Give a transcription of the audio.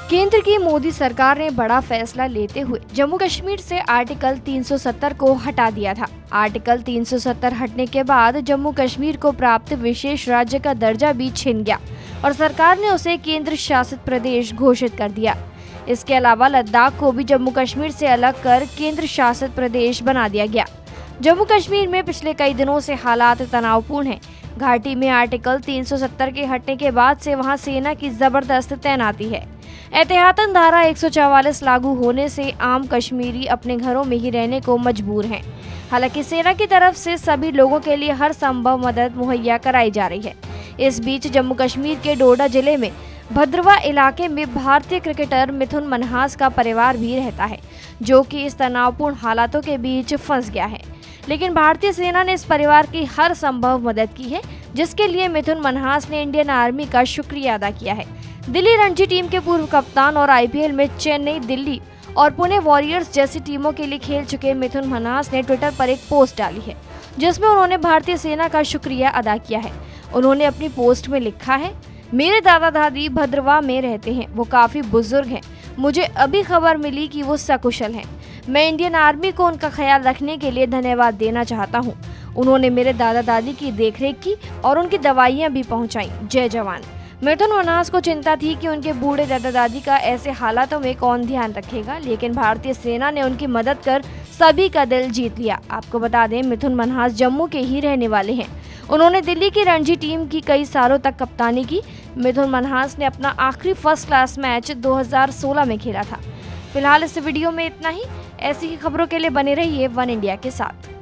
केंद्र की मोदी सरकार ने बड़ा फैसला लेते हुए जम्मू कश्मीर से आर्टिकल 370 को हटा दिया था। आर्टिकल 370 हटने के बाद जम्मू कश्मीर को प्राप्त विशेष राज्य का दर्जा भी छिन गया और सरकार ने उसे केंद्र शासित प्रदेश घोषित कर दिया। इसके अलावा लद्दाख को भी जम्मू कश्मीर से अलग कर केंद्र शासित प्रदेश बना दिया गया। जम्मू कश्मीर में पिछले कई दिनों से हालात तनावपूर्ण हैं। घाटी में आर्टिकल 370 के हटने के बाद से वहां सेना की जबरदस्त तैनाती है। एहतियातन धारा 144 लागू होने से आम कश्मीरी अपने घरों में ही रहने को मजबूर हैं। हालांकि सेना की तरफ से सभी लोगों के लिए हर संभव मदद मुहैया कराई जा रही है। इस बीच जम्मू कश्मीर के डोडा जिले में भद्रवा इलाके में भारतीय क्रिकेटर मिथुन मनहास का परिवार भी रहता है, जो कि इस तनावपूर्ण हालातों के बीच फंस गया है। लेकिन भारतीय सेना ने इस परिवार की हर संभव मदद की है, जिसके लिए मिथुन मनहास ने इंडियन आर्मी का शुक्रिया अदा किया है। दिल्ली रणजी टीम के पूर्व कप्तान और आईपीएल में चेन्नई, दिल्ली और पुणे वॉरियर्स जैसी टीमों के लिए खेल चुके मिथुन मनहास ने ट्विटर पर एक पोस्ट डाली है, जिसमें उन्होंने भारतीय सेना का शुक्रिया अदा किया है। उन्होंने अपनी पोस्ट में लिखा है, मेरे दादा दादी भद्रवा में रहते हैं, वो काफी बुजुर्ग हैं। मुझे अभी खबर मिली कि वो सकुशल हैं। मैं इंडियन आर्मी को उनका ख्याल रखने के लिए धन्यवाद देना चाहता हूँ। उन्होंने मेरे दादा दादी की देखरेख की और उनकी दवाइयाँ भी पहुँचाई। जय जवान। मिथुन मनहास को चिंता थी कि उनके बूढ़े दादा दादी का ऐसे हालातों में कौन ध्यान रखेगा, लेकिन भारतीय सेना ने उनकी मदद कर सभी का दिल जीत लिया। आपको बता दें, मिथुन मनहास जम्मू के ही रहने वाले हैं। उन्होंने दिल्ली की रणजी टीम की कई सालों तक कप्तानी की। मिथुन मनहास ने अपना आखिरी फर्स्ट क्लास मैच 2016 में खेला था। फिलहाल इस वीडियो में इतना ही। ऐसी ही खबरों के लिए बने रहिए वन इंडिया के साथ।